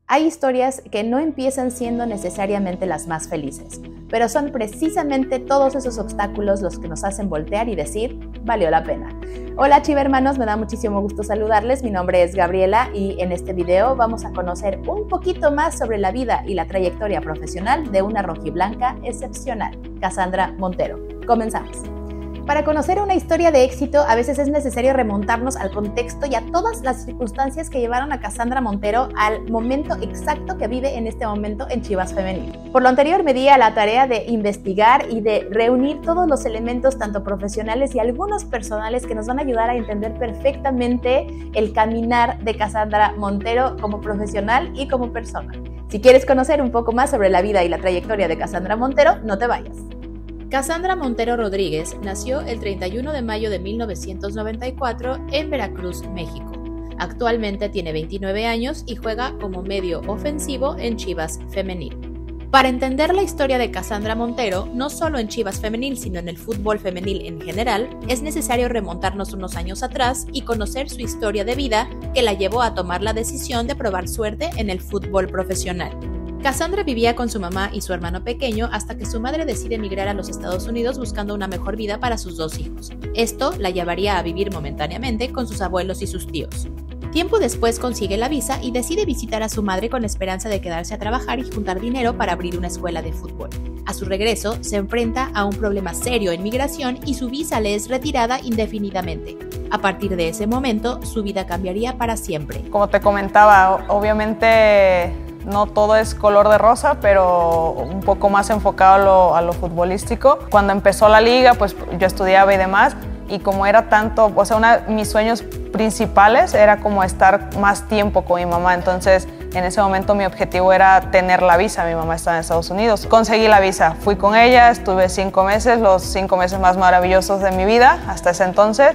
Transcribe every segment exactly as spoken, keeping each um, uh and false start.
Hay historias que no empiezan siendo necesariamente las más felices, pero son precisamente todos esos obstáculos los que nos hacen voltear y decir, valió la pena. Hola chivermanos, me da muchísimo gusto saludarles, mi nombre es Gabriela y en este video vamos a conocer un poquito más sobre la vida y la trayectoria profesional de una rojiblanca excepcional, Cassandra Montero. Comenzamos. Para conocer una historia de éxito, a veces es necesario remontarnos al contexto y a todas las circunstancias que llevaron a Cassandra Montero al momento exacto que vive en este momento en Chivas Femenil. Por lo anterior, me di a la tarea de investigar y de reunir todos los elementos, tanto profesionales y algunos personales, que nos van a ayudar a entender perfectamente el caminar de Cassandra Montero como profesional y como persona. Si quieres conocer un poco más sobre la vida y la trayectoria de Cassandra Montero, no te vayas. Cassandra Montero Rodríguez nació el treinta y uno de mayo de mil novecientos noventa y cuatro en Veracruz, México. Actualmente tiene veintinueve años y juega como medio ofensivo en Chivas Femenil. Para entender la historia de Cassandra Montero, no solo en Chivas Femenil, sino en el fútbol femenil en general, es necesario remontarnos unos años atrás y conocer su historia de vida que la llevó a tomar la decisión de probar suerte en el fútbol profesional. Cassandra vivía con su mamá y su hermano pequeño hasta que su madre decide emigrar a los Estados Unidos buscando una mejor vida para sus dos hijos. Esto la llevaría a vivir momentáneamente con sus abuelos y sus tíos. Tiempo después consigue la visa y decide visitar a su madre con esperanza de quedarse a trabajar y juntar dinero para abrir una escuela de fútbol. A su regreso, se enfrenta a un problema serio en migración y su visa le es retirada indefinidamente. A partir de ese momento, su vida cambiaría para siempre. Como te comentaba, obviamente no todo es color de rosa, pero un poco más enfocado a lo, a lo futbolístico. Cuando empezó la liga, pues yo estudiaba y demás, y como era tanto, o sea, una, mis sueños principales era como estar más tiempo con mi mamá, entonces en ese momento mi objetivo era tener la visa. Mi mamá estaba en Estados Unidos. Conseguí la visa, fui con ella, estuve cinco meses, los cinco meses más maravillosos de mi vida hasta ese entonces,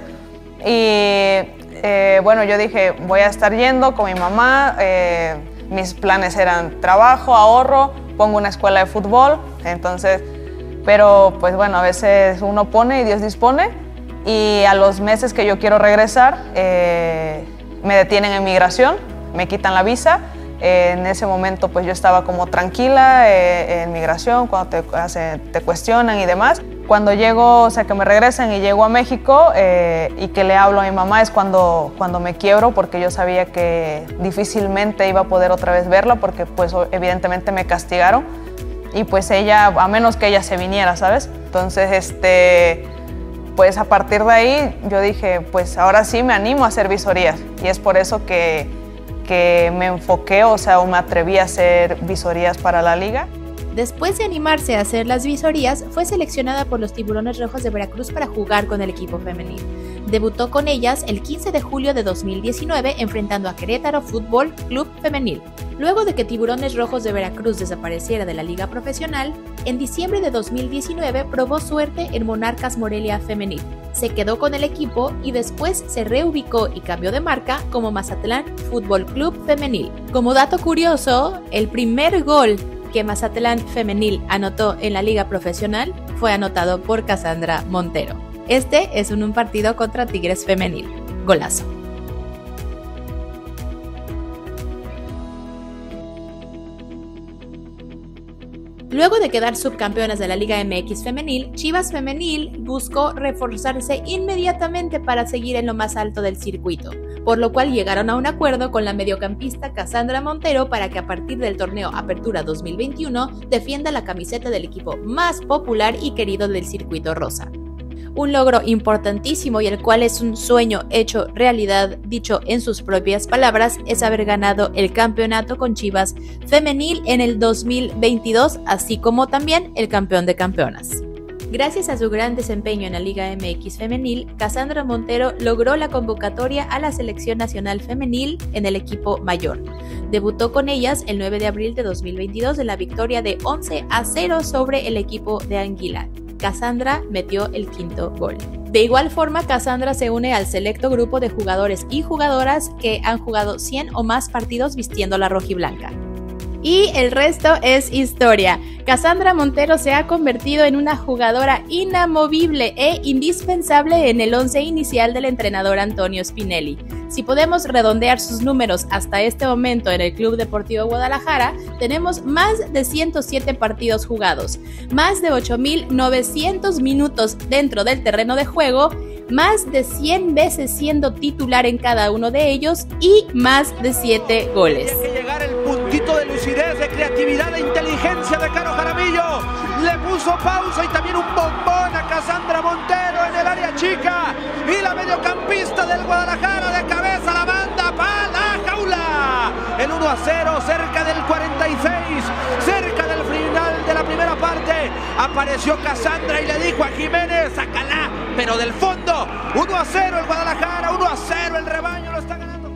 y eh, bueno, yo dije, voy a estar yendo con mi mamá. eh, Mis planes eran trabajo, ahorro, pongo una escuela de fútbol, entonces, pero pues bueno, a veces uno pone y Dios dispone, y a los meses que yo quiero regresar, eh, me detienen en migración, me quitan la visa. Eh, en ese momento pues yo estaba como tranquila eh, en migración, cuando te, hace, te cuestionan y demás. Cuando llego, o sea, que me regresan y llego a México eh, y que le hablo a mi mamá, es cuando, cuando me quiebro, porque yo sabía que difícilmente iba a poder otra vez verla, porque pues evidentemente me castigaron, y pues ella, a menos que ella se viniera, ¿sabes? Entonces, este, pues a partir de ahí yo dije, pues ahora sí me animo a hacer visorías, y es por eso que, que me enfoqué, o sea, o me atreví a hacer visorías para la liga. Después de animarse a hacer las visorías, fue seleccionada por los Tiburones Rojos de Veracruz para jugar con el equipo femenil. Debutó con ellas el quince de julio de dos mil diecinueve enfrentando a Querétaro Fútbol Club Femenil. Luego de que Tiburones Rojos de Veracruz desapareciera de la liga profesional, en diciembre de dos mil diecinueve probó suerte en Monarcas Morelia Femenil. Se quedó con el equipo y después se reubicó y cambió de marca como Mazatlán Fútbol Club Femenil. Como dato curioso, el primer gol que Mazatlán Femenil anotó en la liga profesional fue anotado por Cassandra Montero. Este es en un partido contra Tigres Femenil. Golazo. Luego de quedar subcampeonas de la Liga M X Femenil, Chivas Femenil buscó reforzarse inmediatamente para seguir en lo más alto del circuito, por lo cual llegaron a un acuerdo con la mediocampista Cassandra Montero para que a partir del torneo Apertura dos mil veintiuno defienda la camiseta del equipo más popular y querido del circuito rosa. Un logro importantísimo y el cual es un sueño hecho realidad, dicho en sus propias palabras, es haber ganado el campeonato con Chivas Femenil en el dos mil veintidós, así como también el campeón de campeonas. Gracias a su gran desempeño en la Liga M X Femenil, Cassandra Montero logró la convocatoria a la Selección Nacional Femenil en el equipo mayor. Debutó con ellas el nueve de abril de dos mil veintidós en la victoria de once a cero sobre el equipo de Anguila. Cassandra metió el quinto gol. De igual forma, Cassandra se une al selecto grupo de jugadores y jugadoras que han jugado cien o más partidos vistiendo la rojiblanca. Y el resto es historia. Cassandra Montero se ha convertido en una jugadora inamovible e indispensable en el once inicial del entrenador Antonio Spinelli. Si podemos redondear sus números hasta este momento en el Club Deportivo Guadalajara, tenemos más de ciento siete partidos jugados, más de ocho mil novecientos minutos dentro del terreno de juego, más de cien veces siendo titular en cada uno de ellos y más de siete goles. Tiene que llegar el puntito de lucidez, de creatividad, de inteligencia de Caro Jaramillo. Le puso pausa y también un bombón a Cassandra Montero en el área chica. Y la mediocampista del Guadalajara de cabeza a la banda para la jaula. El uno a cero cerca del cuarenta y seis, cerca del final de la primera parte. Apareció Cassandra y le dijo a Jiménez, sácala, pero del fondo. uno a cero el Guadalajara, uno a cero el rebaño lo está ganando.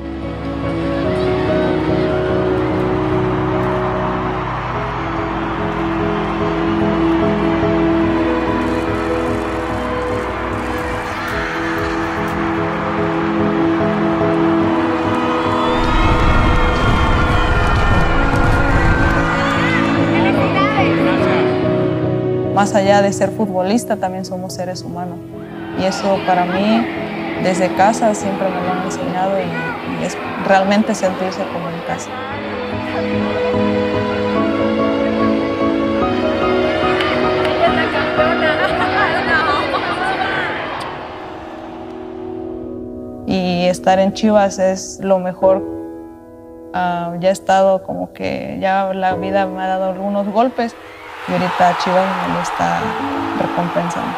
Más allá de ser futbolista, también somos seres humanos. Y eso para mí, desde casa, siempre me lo han enseñado y, y es realmente sentirse como en casa. Y estar en Chivas es lo mejor. Uh, ya he estado como que ya la vida me ha dado algunos golpes y ahorita Chivas me lo está recompensando.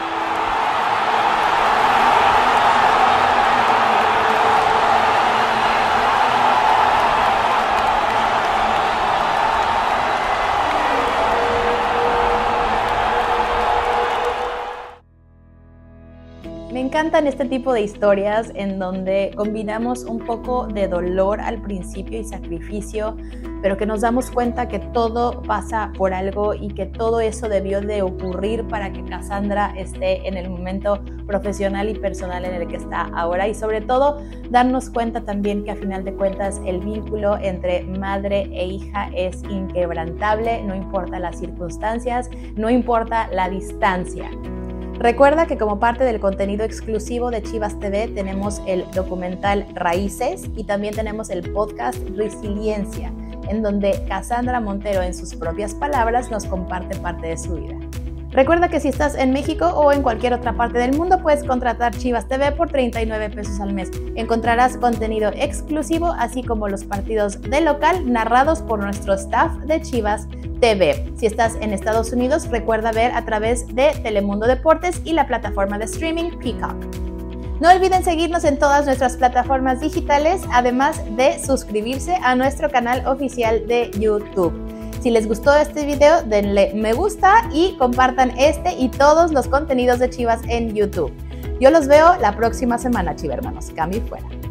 Me encantan este tipo de historias en donde combinamos un poco de dolor al principio y sacrificio, pero que nos damos cuenta que todo pasa por algo y que todo eso debió de ocurrir para que Cassandra esté en el momento profesional y personal en el que está ahora, y sobre todo darnos cuenta también que a final de cuentas el vínculo entre madre e hija es inquebrantable, no importa las circunstancias, no importa la distancia. Recuerda que como parte del contenido exclusivo de Chivas T V tenemos el documental Raíces y también tenemos el podcast Resiliencia, en donde Cassandra Montero, en sus propias palabras, nos comparte parte de su vida. Recuerda que si estás en México o en cualquier otra parte del mundo, puedes contratar Chivas T V por treinta y nueve pesos al mes. Encontrarás contenido exclusivo, así como los partidos de local narrados por nuestro staff de Chivas T V. Si estás en Estados Unidos, recuerda ver a través de Telemundo Deportes y la plataforma de streaming Peacock. No olviden seguirnos en todas nuestras plataformas digitales, además de suscribirse a nuestro canal oficial de YouTube. Si les gustó este video, denle me gusta y compartan este y todos los contenidos de Chivas en YouTube. Yo los veo la próxima semana, chivermanos. Cambio y fuera.